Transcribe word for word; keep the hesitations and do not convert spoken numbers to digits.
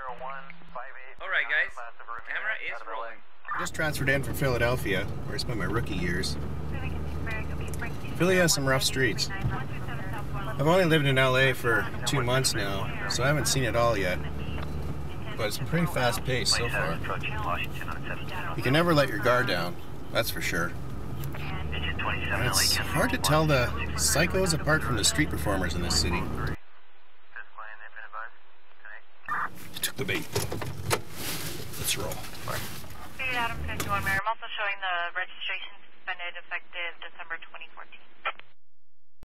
Alright guys, camera is rolling. Just transferred in from Philadelphia, where I spent my rookie years. Philly has some rough streets. I've only lived in L A for two months now, so I haven't seen it all yet. But it's been pretty fast paced so far. You can never let your guard down, that's for sure. And it's hard to tell the psychos apart from the street performers in this city. You took the bait. Let's roll. Adam fifty-one, Mary. I'm also showing the registration suspended effective December twenty fourteen.